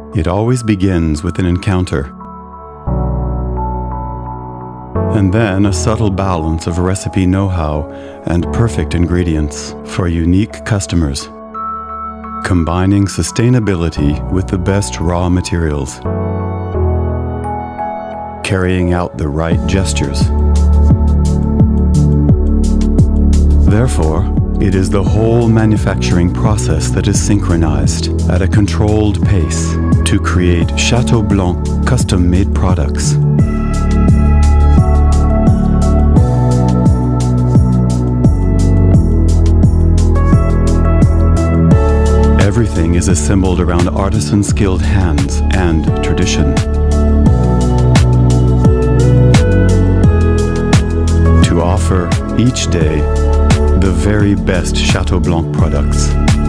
It always begins with an encounter, and then a subtle balance of recipe know-how and perfect ingredients for unique customers, combining sustainability with the best raw materials, carrying out the right gestures. Therefore, it is the whole manufacturing process that is synchronized at a controlled pace to create Château Blanc custom-made products. Everything is assembled around artisan-skilled hands and tradition. To offer, each day, the very best Château Blanc products.